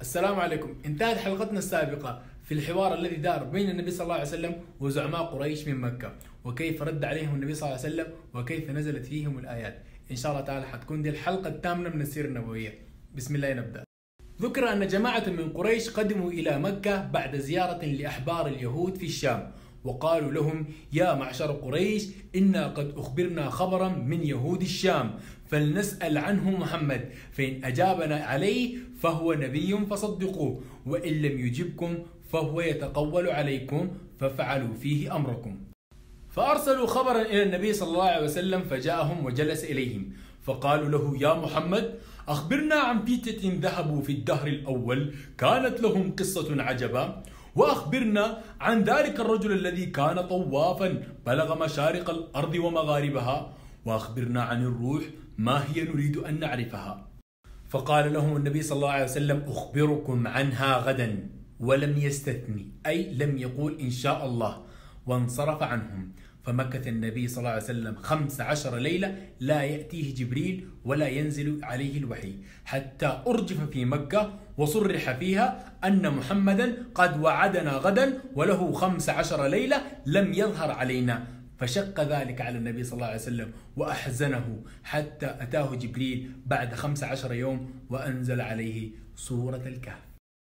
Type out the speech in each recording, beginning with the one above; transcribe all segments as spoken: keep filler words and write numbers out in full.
السلام عليكم. انتهت حلقتنا السابقة في الحوار الذي دار بين النبي صلى الله عليه وسلم وزعماء قريش من مكة، وكيف رد عليهم النبي صلى الله عليه وسلم وكيف نزلت فيهم الآيات. إن شاء الله تعالى حتكون دي الحلقة الثامنة من السيرة النبوية. بسم الله نبدأ. ذكر أن جماعة من قريش قدموا إلى مكة بعد زيارة لأحبار اليهود في الشام، وقالوا لهم: يا معشر قريش، إنا قد أخبرنا خبرا من يهود الشام، فلنسأل عنه محمد، فإن أجابنا عليه فهو نبي فصدقوه، وإن لم يجبكم فهو يتقول عليكم ففعلوا فيه أمركم. فأرسلوا خبرا إلى النبي صلى الله عليه وسلم، فجاءهم وجلس إليهم، فقالوا له: يا محمد، أخبرنا عن فتية ذهبوا في الدهر الأول كانت لهم قصة عجبا، وأخبرنا عن ذلك الرجل الذي كان طوافا بلغ مشارق الأرض ومغاربها، وأخبرنا عن الروح ما هي نريد أن نعرفها. فقال لهم النبي صلى الله عليه وسلم: أخبركم عنها غدا، ولم يستثني، أي لم يقول إن شاء الله، وانصرف عنهم. فمكث النبي صلى الله عليه وسلم خمس عشر ليلة لا يأتيه جبريل ولا ينزل عليه الوحي، حتى أرجف في مكة وصرح فيها أن محمدا قد وعدنا غدا وله خمس عشر ليلة لم يظهر علينا. فشق ذلك على النبي صلى الله عليه وسلم وأحزنه، حتى أتاه جبريل بعد خمس عشر يوم وأنزل عليه سورة الكهف.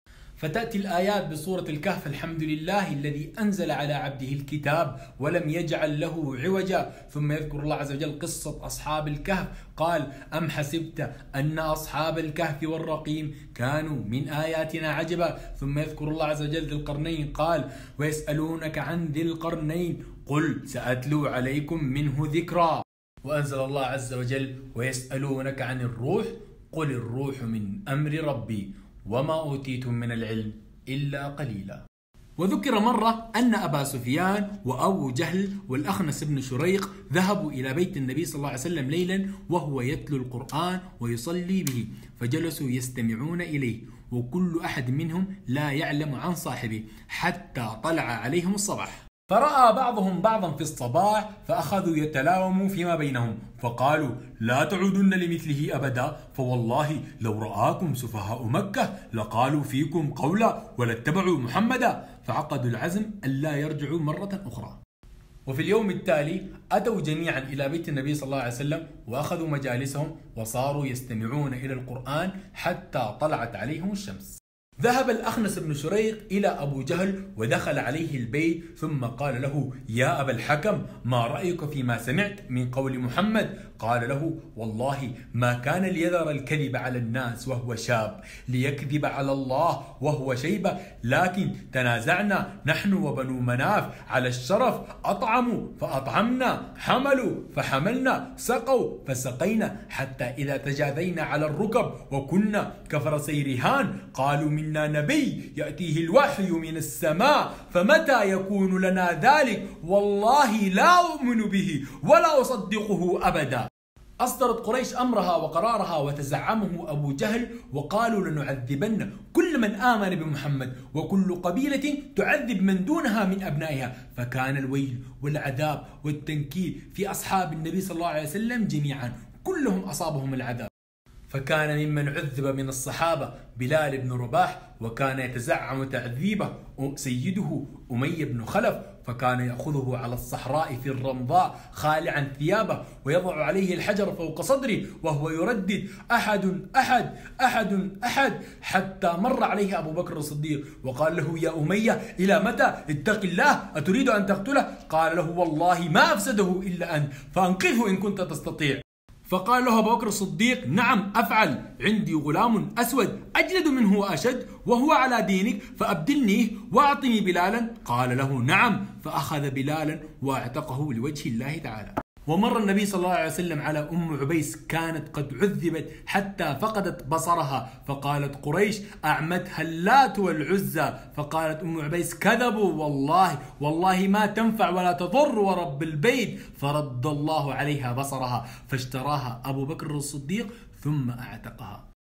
فتأتي الآيات بسورة الكهف: الحمد لله الذي أنزل على عبده الكتاب ولم يجعل له عوجا. ثم يذكر الله عز وجل قصة أصحاب الكهف، قال: أم حسبت أن أصحاب الكهف والرقيم كانوا من آياتنا عجبا. ثم يذكر الله عز وجل ذي القرنين، قال: ويسألونك عن ذي القرنين قل سأتلو عليكم منه ذكرا. وأنزل الله عز وجل: ويسألونك عن الروح قل الروح من أمر ربي وما أوتيتم من العلم إلا قليلا. وذكر مرة أن أبا سفيان وأبو جهل والأخنس بن شريق ذهبوا إلى بيت النبي صلى الله عليه وسلم ليلا وهو يتلو القرآن ويصلي به، فجلسوا يستمعون إليه، وكل أحد منهم لا يعلم عن صاحبه حتى طلع عليهم الصباح. فرأى بعضهم بعضا في الصباح فأخذوا يتلاوموا فيما بينهم، فقالوا: لا تعودن لمثله أبدا، فوالله لو رآكم سفهاء مكة لقالوا فيكم قولا ولاتبعوا محمدا. فعقدوا العزم ألا يرجعوا مرة أخرى. وفي اليوم التالي أتوا جميعا إلى بيت النبي صلى الله عليه وسلم وأخذوا مجالسهم وصاروا يستمعون إلى القرآن حتى طلعت عليهم الشمس. ذهب الأخنس بن شريق إلى أبو جهل ودخل عليه البيت، ثم قال له: يا أبا الحكم، ما رأيك فيما سمعت من قول محمد؟ قال له: والله ما كان ليذر الكذب على الناس وهو شاب ليكذب على الله وهو شيبة، لكن تنازعنا نحن وبنو مناف على الشرف، أطعموا فأطعمنا، حملوا فحملنا، سقوا فسقينا، حتى إذا تجاذينا على الركب وكنا كفرسي رهان قالوا منا نبي يأتيه الوحي من السماء، فمتى يكون لنا ذلك؟ والله لا أؤمن به ولا أصدقه أبدا. أصدرت قريش أمرها وقرارها وتزعمه أبو جهل، وقالوا: لنعذبن كل من آمن بمحمد، وكل قبيلة تعذب من دونها من أبنائها. فكان الويل والعذاب والتنكيل في أصحاب النبي صلى الله عليه وسلم جميعا، كلهم أصابهم العذاب. فكان ممن عذب من الصحابة بلال بن رباح، وكان يتزعم تعذيبه سيده أمية بن خلف، فكان يأخذه على الصحراء في الرمضاء خالعا ثيابه ويضع عليه الحجر فوق صدره وهو يردد: أحد أحد أحد أحد، حتى مر عليه أبو بكر الصديق وقال له: يا أمية، إلى متى؟ اتق الله، أتريد أن تقتله؟ قال له: والله ما أفسده إلا أنت، فأنقذه إن كنت تستطيع. فقال له أبو بكر الصديق: نعم أفعل، عندي غلام أسود أجلد منه وأشد وهو على دينك، فأبدلنيه وأعطني بلالا. قال له: نعم، فأخذ بلالا وأعتقه لوجه الله تعالى. ومر النبي صلى الله عليه وسلم على أم عبيس، كانت قد عذبت حتى فقدت بصرها، فقالت قريش: أعمتها اللات والعزى. فقالت أم عبيس: كذبوا، والله والله ما تنفع ولا تضر ورب البيت. فرد الله عليها بصرها، فاشتراها أبو بكر الصديق ثم أعتقها.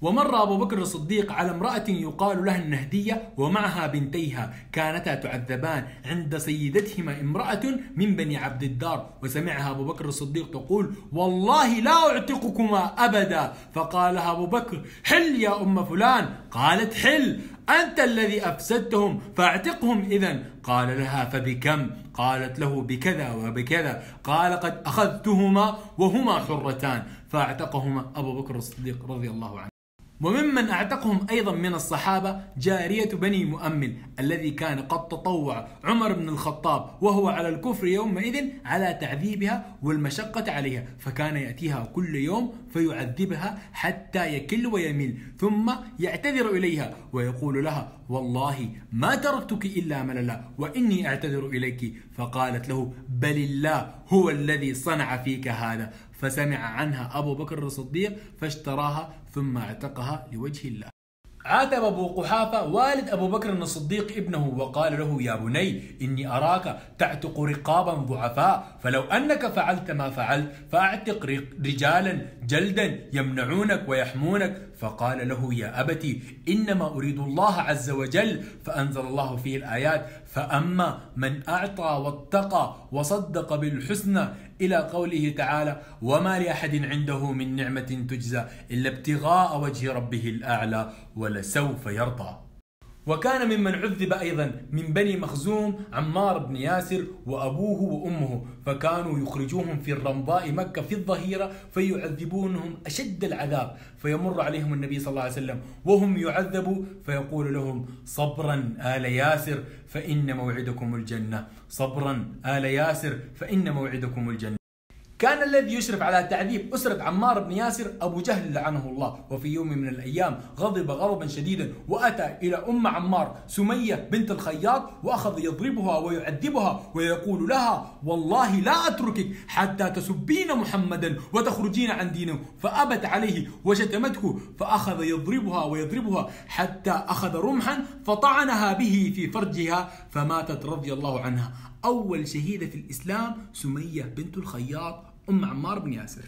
ومر أبو بكر الصديق على امرأة يقال لها النهدية ومعها بنتيها كانتا تعذبان عند سيدتهما امرأة من بني عبد الدار، وسمعها أبو بكر الصديق تقول: والله لا أعتقكما أبدا. فقال لها أبو بكر: حل يا أم فلان. قالت: حل، أنت الذي أفسدتهم فاعتقهم إذن. قال لها: فبكم؟ قالت له: بكذا وبكذا. قال: قد أخذتهما وهما حرتان. فاعتقهما أبو بكر الصديق رضي الله عنه. وممن اعتقهم أيضا من الصحابة جارية بني مؤمل الذي كان قد تطوع عمر بن الخطاب وهو على الكفر يومئذ على تعذيبها والمشقة عليها، فكان يأتيها كل يوم فيعذبها حتى يكل ويميل، ثم يعتذر إليها ويقول لها: والله ما تركتك إلا مللا وإني أعتذر إليك. فقالت له: بل الله هو الذي صنع فيك هذا. فسمع عنها أبو بكر الصديق فاشتراها ثم اعتقها لوجه الله. عاتب أبو قحافة والد أبو بكر الصديق ابنه وقال له: يا بني، إني أراك تعتق رقابا ضعفاء، فلو أنك فعلت ما فعلت فأعتق رجالا جلدا يمنعونك ويحمونك. فقال له: يا أبتي، إنما أريد الله عز وجل. فأنزل الله فيه الآيات: فأما من أعطى واتقى وصدق بالحسنى إلى قوله تعالى: وما لأحد عنده من نعمة تجزى إلا ابتغاء وجه ربه الأعلى ولسوف يرضى. وكان ممن عذب أيضا من بني مخزوم عمار بن ياسر وأبوه وأمه، فكانوا يخرجوهم في الرمضاء مكة في الظهيرة فيعذبونهم أشد العذاب، فيمر عليهم النبي صلى الله عليه وسلم وهم يعذبوا فيقول لهم: صبرا آل ياسر فإن موعدكم الجنة، صبرا آل ياسر فإن موعدكم الجنة. كان الذي يشرف على تعذيب أسرة عمار بن ياسر أبو جهل لعنه الله، وفي يوم من الأيام غضب غضبا شديدا وأتى إلى أم عمار سمية بنت الخياط وأخذ يضربها ويعذبها ويقول لها: والله لا أتركك حتى تسبين محمدا وتخرجين عن دينه. فأبت عليه وشتمته، فأخذ يضربها ويضربها حتى أخذ رمحا فطعنها به في فرجها فماتت رضي الله عنها. أول شهيدة في الإسلام سمية بنت الخياط أم عمار بن ياسر.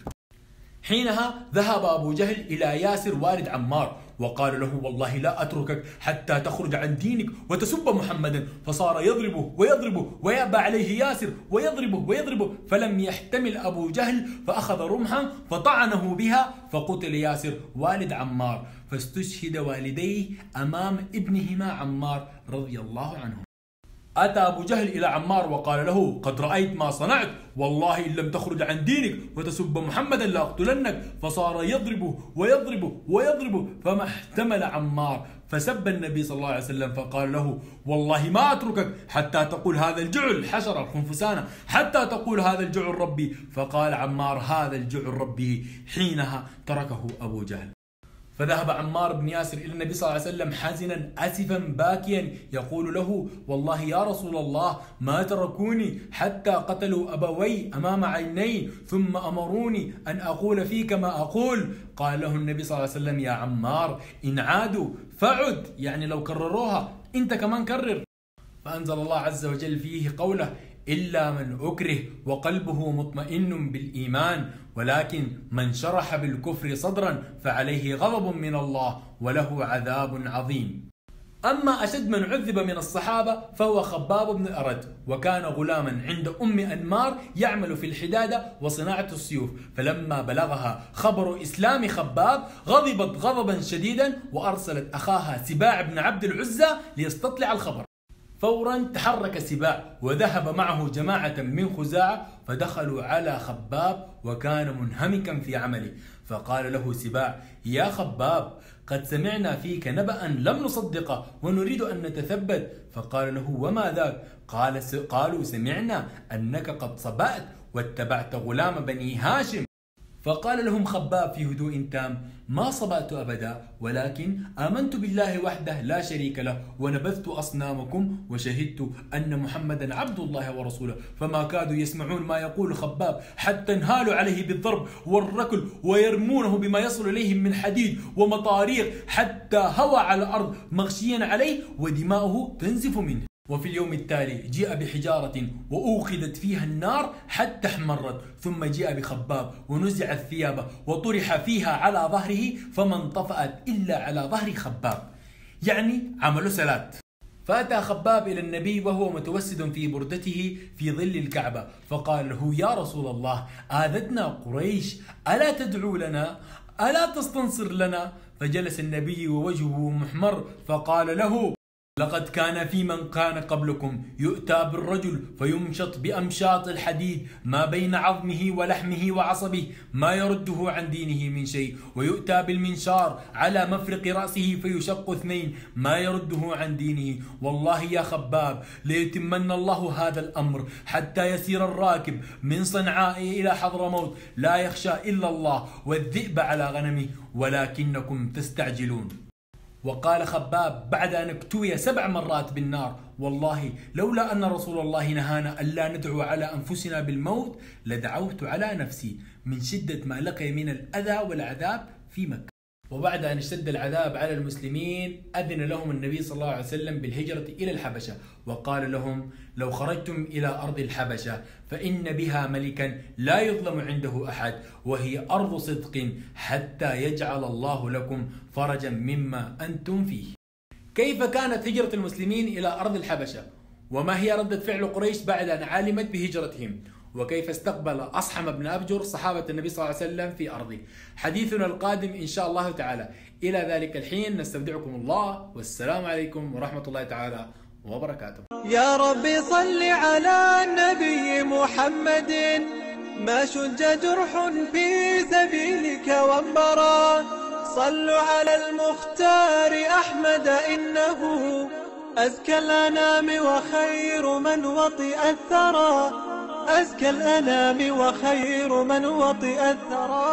حينها ذهب أبو جهل إلى ياسر والد عمار وقال له: والله لا أتركك حتى تخرج عن دينك وتسب محمدا. فصار يضربه ويضربه ويأبى عليه ياسر ويضربه ويضربه، فلم يحتمل أبو جهل فأخذ رمحا فطعنه بها فقتل ياسر والد عمار، فاستشهد والديه أمام ابنهما عمار رضي الله عنه. أتى أبو جهل إلى عمار وقال له: قد رأيت ما صنعت، والله إن لم تخرج عن دينك وتسب محمدا لأقتلنك. فصار يضربه ويضربه ويضربه فما احتمل عمار، فسب النبي صلى الله عليه وسلم فقال له: والله ما أتركك حتى تقول هذا الجعل، حشر الخنفسانة، حتى تقول هذا الجعل ربي. فقال عمار: هذا الجعل ربي. حينها تركه أبو جهل. فذهب عمار بن ياسر إلى النبي صلى الله عليه وسلم حزنا آسفا باكيا يقول له: والله يا رسول الله ما تركوني حتى قتلوا أبوي أمام عيني ثم أمروني أن أقول فيك ما أقول. قال له النبي صلى الله عليه وسلم: يا عمار، إن عادوا فعد، يعني لو كرروها أنت كمان كرر. فأنزل الله عز وجل فيه قوله: إلا من أكره وقلبه مطمئن بالإيمان، ولكن من شرح بالكفر صدرا فعليه غضب من الله وله عذاب عظيم. أما أشد من عذب من الصحابة فهو خباب بن الأرد، وكان غلاما عند أم أنمار يعمل في الحدادة وصناعة السيوف، فلما بلغها خبر إسلام خباب غضبت غضبا شديدا وأرسلت أخاها سباع بن عبد العزى ليستطلع الخبر. فورا تحرك سباع وذهب معه جماعة من خزاعة فدخلوا على خباب وكان منهمكا في عمله، فقال له سباع: يا خباب، قد سمعنا فيك نبأ لم نصدقه ونريد أن نتثبت. فقال له: وما ذاك؟ قال قالوا: سمعنا أنك قد صبأت واتبعت غلام بني هاشم. فقال لهم خباب في هدوء تام: ما صبأت أبدا، ولكن آمنت بالله وحده لا شريك له ونبذت أصنامكم وشهدت أن محمدا عبد الله ورسوله. فما كادوا يسمعون ما يقول خباب حتى انهالوا عليه بالضرب والركل ويرمونه بما يصل إليهم من حديد ومطاريق حتى هوى على الأرض مغشيا عليه ودماؤه تنزف منه. وفي اليوم التالي جيء بحجارة وأوقدت فيها النار حتى احمرت، ثم جيء بخباب ونزع الثياب وطرح فيها على ظهره فما انطفأت إلا على ظهر خباب، يعني عملوا سلات. فأتى خباب إلى النبي وهو متوسد في بردته في ظل الكعبة، فقال له: يا رسول الله، آذتنا قريش، ألا تدعو لنا؟ ألا تستنصر لنا؟ فجلس النبي ووجهه محمر فقال له: لقد كان في من كان قبلكم يؤتى بالرجل فيمشط بأمشاط الحديد ما بين عظمه ولحمه وعصبه ما يرده عن دينه من شيء، ويؤتى بالمنشار على مفرق رأسه فيشق اثنين ما يرده عن دينه. والله يا خباب ليتمن الله هذا الأمر حتى يسير الراكب من صنعاء إلى حضرموت لا يخشى إلا الله والذئب على غنمه، ولكنكم تستعجلون. وقال خباب بعد أن اكتوي سبع مرات بالنار: والله لولا أن رسول الله نهانا ألا ندعو على أنفسنا بالموت لدعوت على نفسي من شدة ما لقي من الأذى والعذاب في مكة. وبعد أن اشتد العذاب على المسلمين أذن لهم النبي صلى الله عليه وسلم بالهجرة إلى الحبشة، وقال لهم: لو خرجتم إلى أرض الحبشة فإن بها ملكا لا يظلم عنده أحد، وهي أرض صدق حتى يجعل الله لكم فرجا مما أنتم فيه. كيف كانت هجرة المسلمين إلى أرض الحبشة؟ وما هي ردة فعل قريش بعد أن علمت بهجرتهم؟ وكيف استقبل أصحم بن أبجر صحابة النبي صلى الله عليه وسلم في أرضه؟ حديثنا القادم إن شاء الله تعالى. إلى ذلك الحين نستودعكم الله، والسلام عليكم ورحمة الله تعالى وبركاته. يا ربي صل على النبي محمد، ما شج جرح في سبيلك وانبرى. صلوا على المختار أحمد، إنه أزكى الأنام وخير من وطئ الثرى، أزكى الأنام وخير من وطئ الثرى.